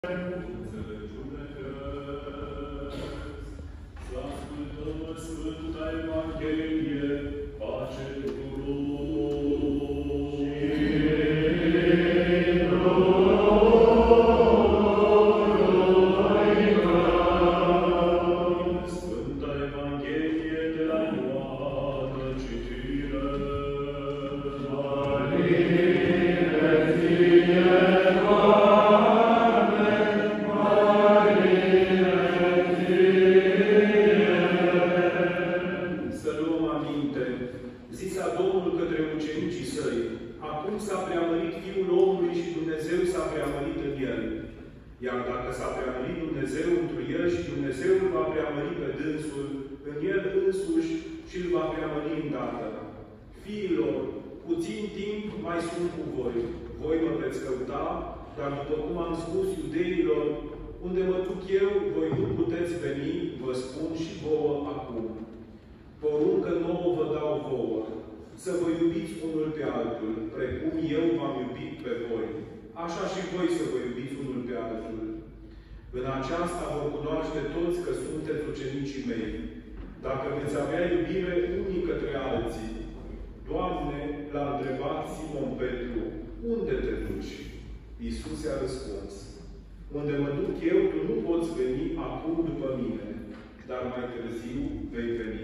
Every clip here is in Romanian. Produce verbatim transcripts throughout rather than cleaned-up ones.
Așa și voi să vă iubiți unul pe altul. În aceasta vor cunoaște toți că sunteți ucenicii mei, dacă veți avea iubire unii către alții. Doamne, l-a întrebat Simon Petru, unde te duci? Iisus i-a răspuns, unde mă duc eu, tu nu poți veni acum după mine, dar mai târziu vei veni.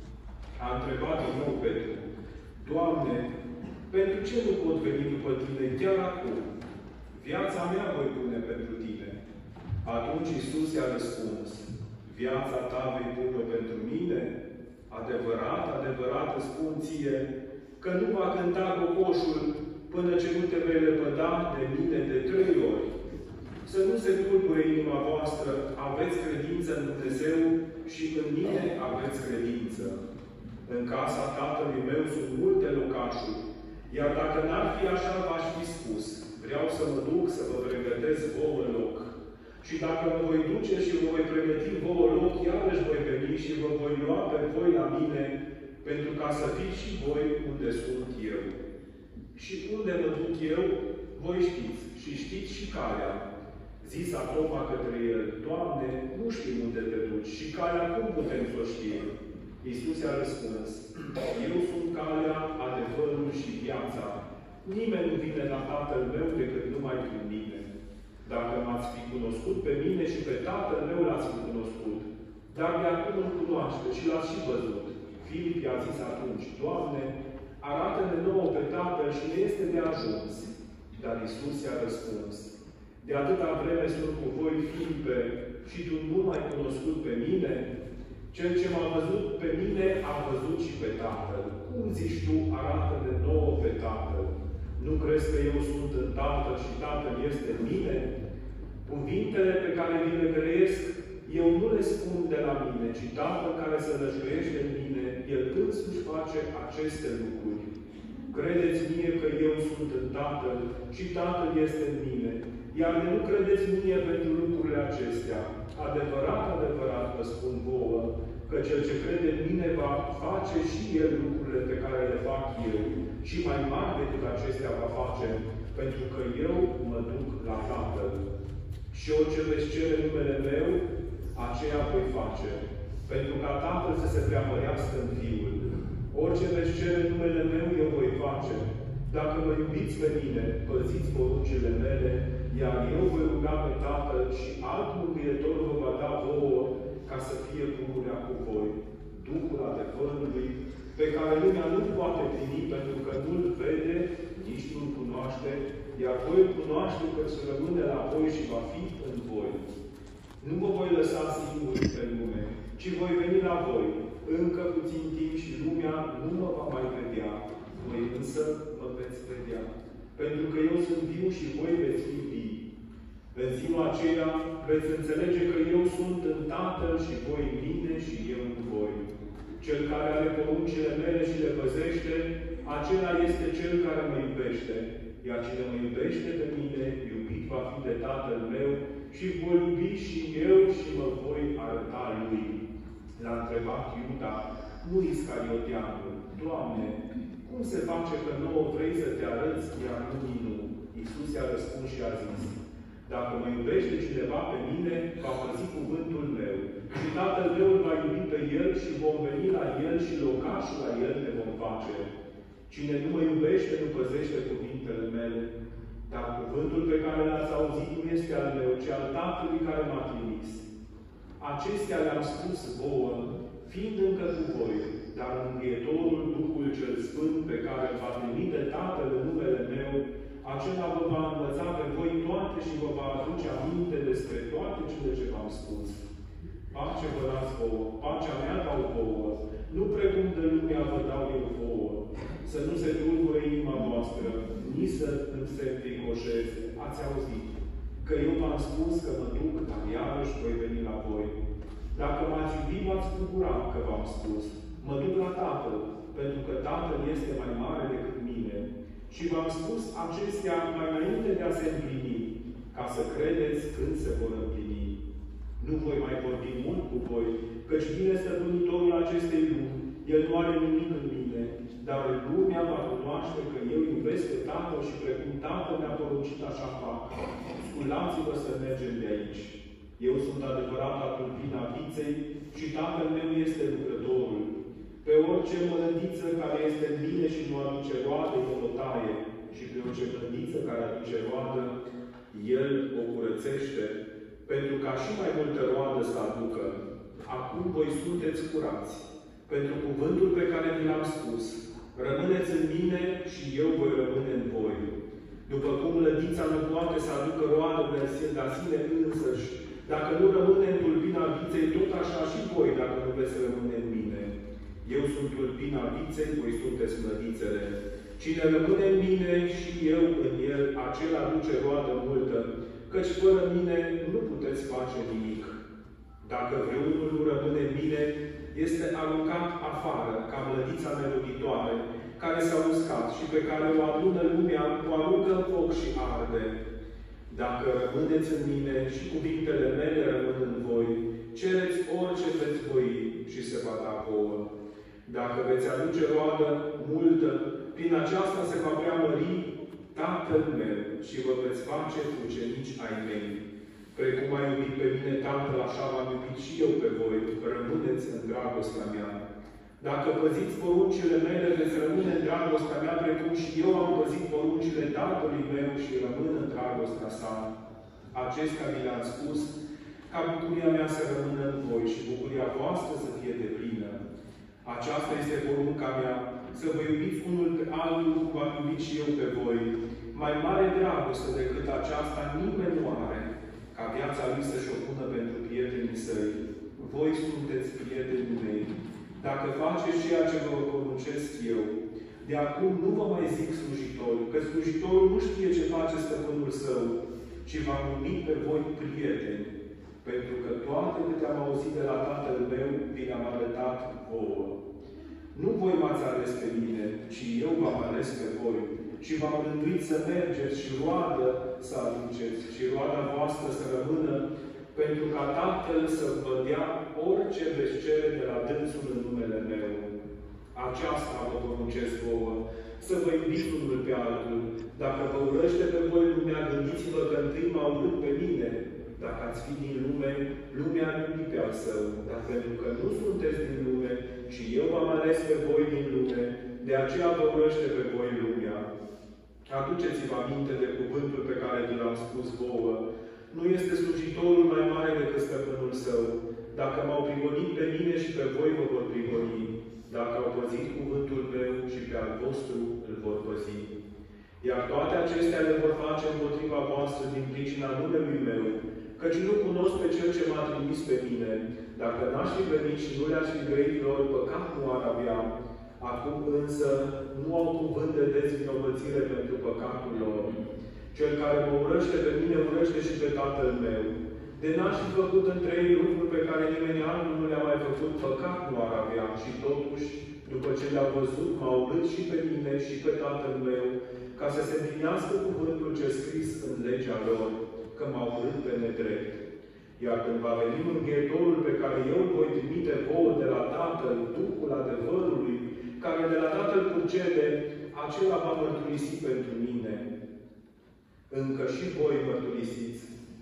A întrebat din nou Petru, Doamne, pentru ce nu pot veni după tine chiar acum? Viața mea voi pune pentru tine. Atunci Iisus i-a răspuns, viața ta vei pune pentru mine? Adevărat, adevărat îți spun ție, că nu va cânta cocoșul până ce nu te vei lepăda de mine de trei ori. Să nu se tulbure inima voastră, aveți credință în Dumnezeu și în mine aveți credință. În casa Tatălui meu sunt multe locașuri, iar dacă n-ar fi așa, v-aș fi spus, vreau să mă duc să vă pregătesc vouă loc. Și dacă mă voi duce și vă voi pregăti vouă loc, iarăși voi veni și vă voi lua pe voi la mine, pentru ca să fiți și voi unde sunt eu. Și unde mă duc eu, voi știți, și știți și calea. Zisa Toma către el, Doamne, nu știm unde te duci și calea cum putem să o știm? Iisus i-a răspuns, eu sunt calea, adevărul și viața. Nimeni nu vine la Tatăl meu decât numai prin mine. Dacă m-ați fi cunoscut pe mine și pe Tatăl meu l-ați fi cunoscut, dar de acum îl cunoaște și l-ați și văzut. Filip i-a zis atunci, Doamne, arată-ne nouă pe Tatăl și ne este de ajuns. Dar Iisus i-a răspuns, de atâta vreme sunt cu voi, Filipe, și tu nu m-ai cunoscut pe mine? Cel ce m-a văzut pe mine, a văzut și pe Tatăl. Cum zici tu, arată-ne nouă pe Tatăl? Nu crezi că eu sunt în Tatăl și Tatăl este în mine? Cuvintele pe care vi le grăiesc, eu nu le spun de la mine, ci Tatăl care se nășguiește în mine, El însuși face aceste lucruri. Credeți mie că eu sunt în Tatăl și Tatăl este în mine, iar nu credeți mie pentru lucrurile acestea. Adevărat, adevărat vă spun vouă, că cel ce crede în mine va face și el lucrurile pe care le fac eu, și mai mari decât acestea va face, pentru că eu mă duc la Tatăl. Și orice veți cere numele meu, aceea voi face, pentru ca Tatăl să se preamărească în Fiul. Orice veți cere numele meu, eu voi face. Dacă mă iubiți pe mine, păziți poruncile mele, iar eu voi ruga pe Tatăl și alt mângâietor vă va da vouă, ca să fie pururea cu voi. Duhul adevărului, pe care lumea nu poate primi, pentru că nu-L vede, nici nu-L cunoaște, iar voi îl cunoaște că să rămâne la voi și va fi în voi. Nu vă voi lăsa singuri pe lume, ci voi veni la voi. Încă puțin timp și lumea nu mă va mai vedea. Voi însă mă veți vedea. Pentru că eu sunt viu și voi veți fi vii. În ziua aceea veți înțelege că eu sunt în Tatăl și voi în mine și eu în voi. Cel care are poruncile mele și le păzește, acela este cel care mă iubește. Iar cine mă iubește de mine, iubit va fi de Tatăl meu și voi iubi și eu și mă voi arăta lui. L-a întrebat Iuda, nu Iscarioteanul, Doamne, cum se face că nouă vrei să te arăți, iar nu? Iisus i-a răspuns și a zis, Dacă mă iubește cineva pe mine, va păzi cuvântul meu. Și Tatăl meu îl va iubi pe el și vom veni la el și locașul la el ne vom face. Cine nu mă iubește, nu păzește cuvintele mele. Dar cuvântul pe care l-ați auzit nu este al meu, ci al Tatălui care m-a trimis. Acestea le-am spus vouă, fiind încă cu voi, dar Învietorul, Duhul cel Sfânt, pe care îl va trimite Tatăl în numele meu, acela vă va învăța pe voi toate și vă va aduce aminte despre toate cele ce v-am spus. Pace vă las vouă, pacea mea dau vouă, nu precum de lumea vă dau eu vouă. Să nu se tulbure inima voastră, nici să nu se înfricoșeze. Ați auzit că eu v-am spus că mă duc, dar iarăși voi veni la voi. Dacă m-ați iubit, v-ați bucurat că v-am spus. Mă duc la Tatăl, pentru că Tatăl este mai mare decât mine. Și v-am spus acestea mai înainte de a se împlini, ca să credeți când se vor împlini. Nu voi mai vorbi mult cu voi, căci vine stăpânitorul acestei lumi. El nu are nimic în mine, dar lumea va cunoaște că eu iubesc pe Tatăl și precum Tatăl mi-a poruncit, așa fac. Sculați-vă să mergem de aici. Eu sunt adevărata tulpina viței și Tatăl meu este lucrătorul. Pe orice mălădiță care este în mine și nu aduce roadă, el o taie. Și pe orice mălădiță care aduce roadă, el o curățește, pentru ca și mai multă roadă să aducă. Acum voi sunteți curați, pentru cuvântul pe care vi l-am spus. Rămâneți în mine și eu voi rămâne în voi. După cum lădița nu poate să aducă roadă de la sine însăși, dacă nu rămâne în tulpina viței, tot așa și voi, dacă nu veți rămâne în mine. Eu sunt tulpina viței, voi sunteți mlădițele. Cine rămâne în mine și eu în el, acela aduce roadă multă, căci fără mine nu puteți face nimic. Dacă vreunul nu rămâne în mine, este aruncat afară, ca mlădița neroditoare, care s-a uscat și pe care o adună lumea, o aruncă în foc și arde. Dacă rămâneți în mine și cuvintele mele rămân în voi, cereți orice veți voi și se va da vouă. Dacă veți aduce roadă multă, prin aceasta se va preamări Tatăl meu și vă veți face ucenici ai mei. Precum a iubit pe mine Tatăl, așa v-am iubit și eu pe voi. Rămâneți în dragostea mea. Dacă păziți poruncile mele, veți rămâne în dragostea mea, precum și eu am păzit poruncile Tatălui meu și rămân în dragostea sa. Acestea vi le-am spus, ca bucuria mea să rămână în voi și bucuria voastră să fie deplină. Aceasta este porunca mea, să vă iubiți unul pe altul, cum v-am iubit și eu pe voi. Mai mare dragoste decât aceasta nimeni nu are, ca viața lui să-și o pună pentru prietenii săi. Voi sunteți prietenii mei, dacă faceți ceea ce vă poruncesc eu. De acum nu vă mai zic slujitor, că slujitorul nu știe ce face stăpânul său, ci v-am numit pe voi prieteni, pentru că toate câte am auzit de la Tatăl meu, vi le-am arătat vouă. Nu voi m-ați ales pe mine, ci eu v-am ales pe voi. Și v-am rânduit să mergeți și roadă să aduceți, și roada voastră să rămână, pentru ca Tatăl să vă dea orice veți cere de la dânsul în numele meu. Aceasta vă poruncesc vouă, să vă iubiți unul pe altul. Dacă vă urăște pe voi lumea, gândiți-vă că întâi m-a urât pe mine. Dacă ați fi din lume, lumea ar iubi pe al său. Dar pentru că nu sunteți din lume, și eu v-am ales pe voi din lume, de aceea vă urăște pe voi lumea. Aduceți-vă aminte de cuvântul pe care vi l-am spus vouă. Nu este slujitorul mai mare decât stăpânul său. Dacă m-au prigonit pe mine și pe voi vă vor prigoni. Dacă au păzit cuvântul meu și pe al vostru îl vor păzi. Iar toate acestea le vor face împotriva voastră din pricina numelui meu, căci nu cunosc pe Cel ce m-a trimis pe mine. Dacă n-aș fi venit și nu le-aș fi grăit lor, păcat nu ar avea. Acum însă nu au cuvânt de dezvinovățire pentru păcatul lor. Cel care mă urăște pe mine, urăște și pe Tatăl meu. De n-aș fi făcut între ei lucruri pe care nimeni altul nu le-a mai făcut, păcat nu ar avea. Și totuși, după ce le-a văzut, m-a urât și pe mine și pe Tatăl meu, ca să se împlinească cuvântul ce scris în legea lor, că m-a urât pe nedrept. Iar când va veni Mântuitorul pe care eu îl voi trimite vouă de la Tatăl, Duhul adevărului, care de la Tatăl purcede, acela va mărturisi pentru mine. Încă și voi mărturisiți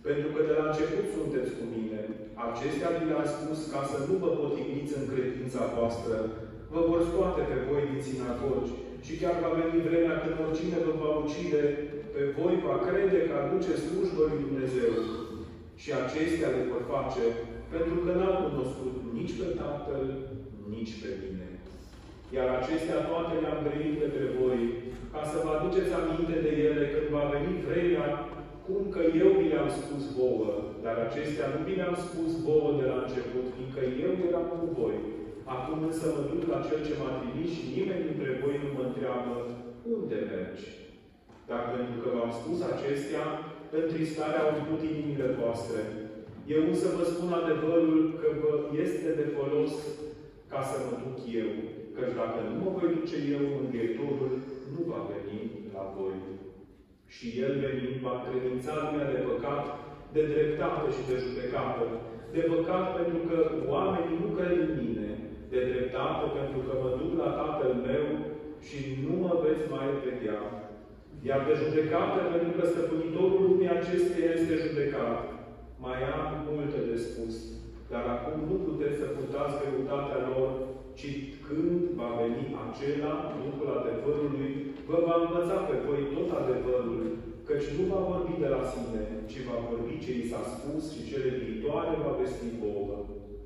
pentru că de la început sunteți cu mine. Acestea vi le-am spus ca să nu vă potigniți în credința voastră. Vă vor scoate pe voi din sinagogi și chiar va veni vremea când oricine vă va ucide, pe voi va crede că aduce slujbă lui Dumnezeu. Și acestea le vor face, pentru că n-au cunoscut nici pe Tatăl, nici pe mine. Iar acestea toate le-am grăit către voi, ca să vă aduceți aminte de ele când va veni vremea, cum că eu vi le-am spus vouă, dar acestea nu vi le-am spus vouă de la început, fiindcă eu eram cu voi. Acum însă mă duc la Cel ce m-a trimis și nimeni dintre voi nu mă întreabă, unde mergi? Dar pentru că v-am spus acestea, întristarea au făcut inimile voastre. Eu însă vă spun adevărul că vă este de folos ca să mă duc eu, căci dacă nu mă voi duce eu, Mântuitorul nu va veni la voi. Și El venind va încredința lumea de păcat, de dreptate și de judecată. De păcat pentru că oamenii nu cred în mine, de dreptate pentru că mă duc la Tatăl meu și nu mă veți mai vedea. Iar de judecată pentru că stăpânitorul lumii acesteia este judecat. Mai am multe de spus, dar acum nu puteți să purtați greutatea lor, ci când va veni acela, Duhul adevărului, vă va învăța pe voi tot adevărul, căci nu va vorbi de la sine, ci va vorbi ce i s-a spus și cele viitoare va vesti vouă.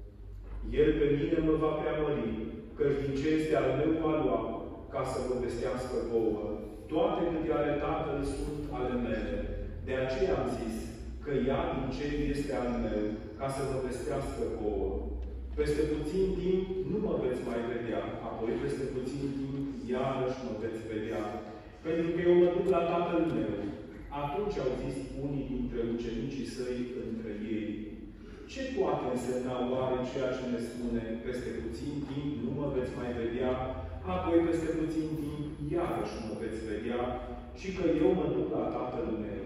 El pe mine mă va preamări, căci din ce este al meu va lua, ca să vă vestească vouă. Toate câte ale Tatăl sunt ale mele. De aceea am zis că ia din ce este al meu, ca să vă vestească vouă. Peste puțin timp nu mă veți mai vedea, apoi peste puțin timp iarăși mă veți vedea, pentru că eu mă duc la Tatăl meu. Atunci au zis unii dintre ucenicii săi între ei, ce poate însemna oare ceea ce ne spune, peste puțin timp nu mă veți mai vedea, apoi peste puțin timp iarăși mă veți vedea, și că eu mă duc la Tatăl meu.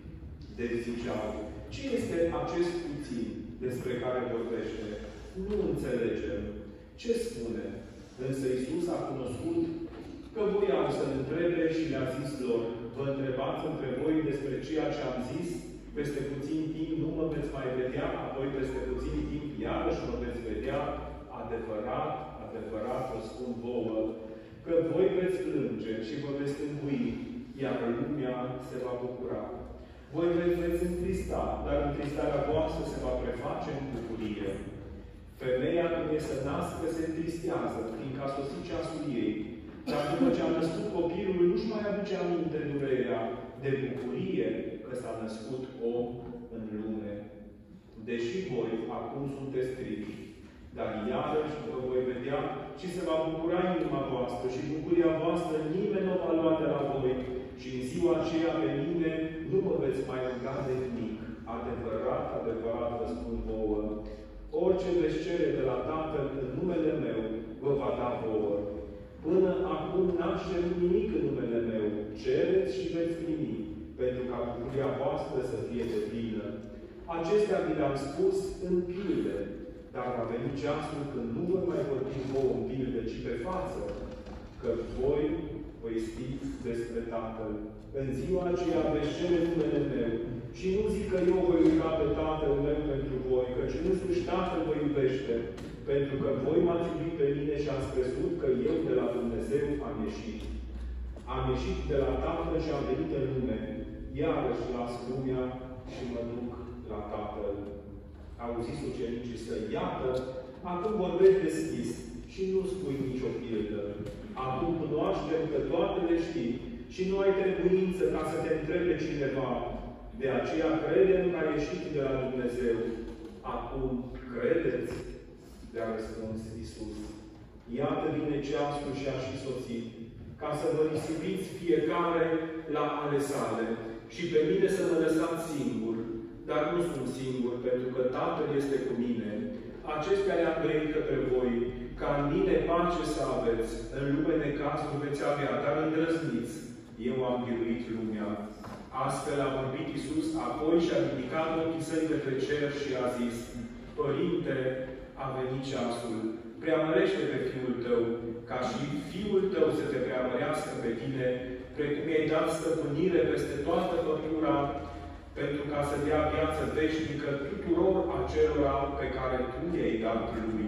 Deci ziceau, ce este acest puțin despre care vorbește? Nu înțelegem. Ce spune? Însă Iisus a cunoscut că voiau să-L întrebe și le-a zis lor, vă întrebați între voi despre ceea ce am zis? Peste puțin timp nu mă veți mai vedea, apoi peste puțin timp iarăși mă veți vedea. Adevărat, adevărat vă spun vouă, că voi veți plânge și vă veți tângui, iar lumea se va bucura. Voi veți întrista, dar întristarea voastră se va preface în bucurie. Femeia când e să nască se întristează, fiindcă a sosit ceasul ei. Dar după ce a născut copilul, nu-și mai aduce aminte durerea de bucurie că s-a născut om în lume. Deși voi acum sunteți triști, dar iarăși vă voi vedea și se va bucura inima voastră și bucuria voastră nimeni nu va lua de la voi. Și în ziua aceea pe mine nu mă veți mai ruga de nimic. Adevărat, adevărat vă spun vouă, orice veți cere de la Tatăl în numele meu, vă va da vouă. Până acum n-ați cerut nimic în numele meu. Cereți și veți primi, pentru ca bucuria voastră să fie deplină. Acestea vi le-am spus în pilde, dar va veni ceasul când nu vă mai vorbim vouă în pilde, ci pe față, că voi voi știți despre Tatăl. În ziua aceea veți cere numele meu și nu zic că eu voi ruga pe Tatăl meu pentru voi, căci însuși Tatăl vă iubește, pentru că voi m-ați iubit pe mine și ați crezut că eu de la Dumnezeu am ieșit. Am ieșit de la Tatăl și am venit în lume. Iarăși las lumea și mă duc la Tatăl. Au zis ucenicii săi, iată, acum vorbești deschis și nu spui nicio pildă. Acum cunoaștem că toate le știi și nu ai trebuință ca să te întrebe cineva. De aceea credem că ai ieșit de la Dumnezeu. Acum credeți? Le-a răspuns Iisus. Iată vine ceasul și a și sosit, ca să vă risipiți fiecare la ale sale și pe mine să mă lăsați singur. Dar nu sunt singur, pentru că Tatăl este cu mine. Acestea le-am grăit către voi, ca în mine pace să aveți. În lume necazuri veți avea, dar îndrăzniți. Eu am biruit lumea. Astfel a vorbit Iisus, apoi și-a ridicat ochii săi către cer și a zis, Părinte, a venit ceasul. Preamărește pe Fiul Tău, ca și Fiul Tău să te preamărească pe tine, precum i-ai dat stăpânire peste toată făptura, pentru ca să dea viață veșnică tuturor acelora pe care Tu i-ai dat Lui.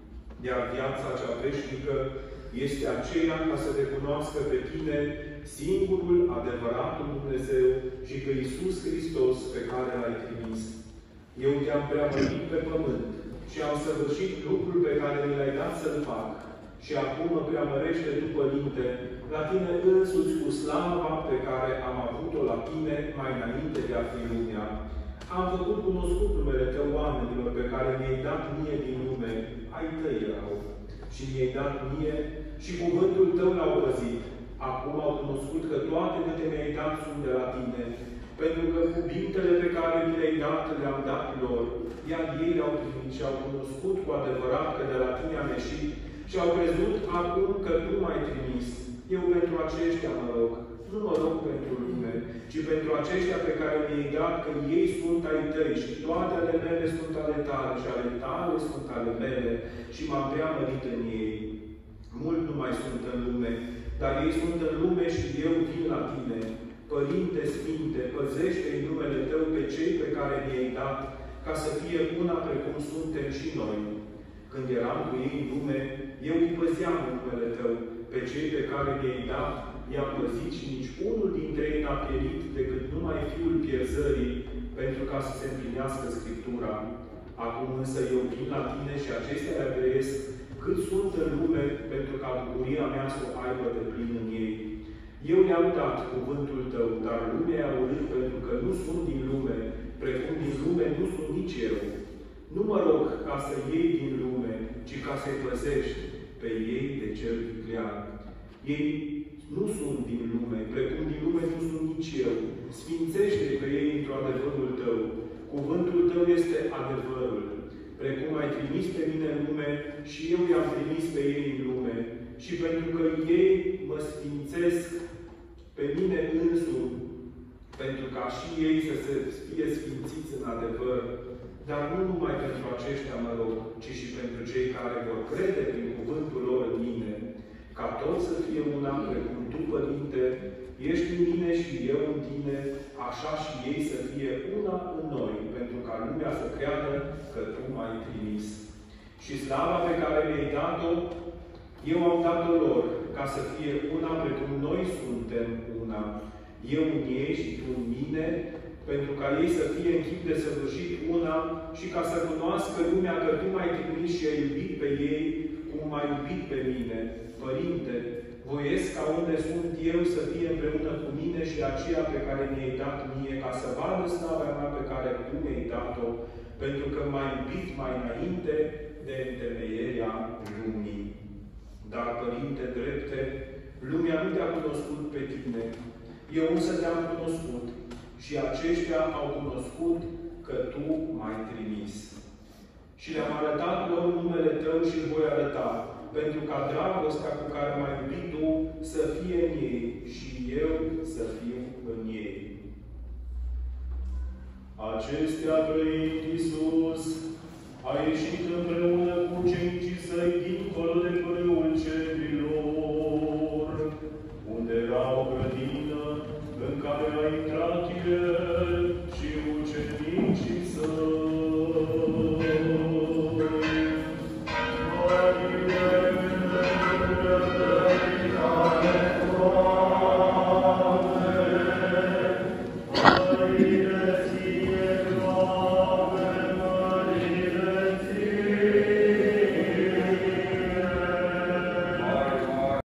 Iar viața cea veșnică este aceea ca să te cunoască pe Tine, singurul, adevăratul Dumnezeu și pe Iisus Hristos pe care L-ai trimis. Eu Te-am preamărit pe pământ și am săvârșit lucrul pe care mi l-ai dat să-l fac. Și acum mă preamărește Tu, Părinte, la Tine însuți cu slava pe care am avut-o la Tine mai înainte de a fi lumea. Am făcut cunoscut numele Tău oamenilor pe care mi-ai dat Mie din lume, ai Tăi erau. Și mi-ai dat Mie și cuvântul Tău l-au păzit. Acum au cunoscut că toate câte mi-ai dat sunt de la Tine, pentru că cuvintele pe care mi le-ai dat le-am dat lor, iar ei le-au primit și au cunoscut cu adevărat că de la Tine am ieșit și au crezut acum că Tu m-ai trimis. Eu pentru aceștia mă rog, nu mă rog pentru lume, ci pentru aceștia pe care mi-ai dat, că ei sunt ai Tăi și toate ale mele sunt ale Tale și ale Tale sunt ale mele și m-am preamărit în ei. Mult nu mai sunt în lume, dar ei sunt în lume și eu vin la Tine. Părinte Sfinte, păzește în numele Tău pe cei pe care mi-ai dat, ca să fie una precum suntem și noi. Când eram cu ei în lume, eu îi păzeam în numele Tău, pe cei pe care mi-ai dat, i-am păzit și nici unul dintre ei n-a pierit decât numai Fiul pierzării, pentru ca să se împlinească Scriptura. Acum însă eu vin la Tine și acestea le trăiesc cât sunt în lume, pentru ca bucuria mea să o aibă de plin în ei. Eu le-am dat cuvântul Tău, dar lumea a urât pentru că nu sunt din lume, precum din lume nu sunt nici eu. Nu mă rog ca să iei din lume, ci ca să-i păzești pe ei de cel viclean. Ei nu sunt din lume, precum din lume nu sunt nici eu. Sfințește pe ei într-o adevărul Tău. Cuvântul Tău este adevărul. Precum ai trimis pe mine în lume, și eu i-am trimis pe ei în lume. Și pentru că ei mă sfințesc pe mine însumi, pentru ca și ei să se fie sfințiți în adevăr, dar nu numai pentru aceștia mă rog, ci și pentru cei care vor crede prin cuvântul lor în mine, ca toți să fie una, precum Tu, Părinte, ești în mine și eu în Tine, așa și ei să fie una în noi, pentru ca lumea să creadă că Tu m-ai trimis. Și slava pe care mi-ai dat-o, eu am dat-o lor, ca să fie una precum noi suntem una. Eu în ei și Tu în mine, pentru ca ei să fie în chip de săvârșit una și ca să cunoască lumea că Tu m-ai trimis și ai iubit pe ei cum m-ai iubit pe mine. Părinte, voiesc ca unde sunt eu să fie împreună cu mine și aceea pe care mi-ai dat mie, ca să vadă slava mea pe care Tu mi-ai dat-o, pentru că m-ai iubit mai înainte de întemeierea lumii. Dar, Părinte drepte, lumea nu Te-a cunoscut pe Tine, eu însă Te-am cunoscut și aceștia au cunoscut că Tu m-ai trimis. Și le-am arătat lor numele Tău și îl voi arăta, pentru ca dragostea cu care m-ai iubit Tu să fie în ei și eu să fiu în ei. Acestea trăind Iisus a ieșit împreună cu ucenicii Săi dincolo de pârâul cerilor, unde era o grădină în care a intrat El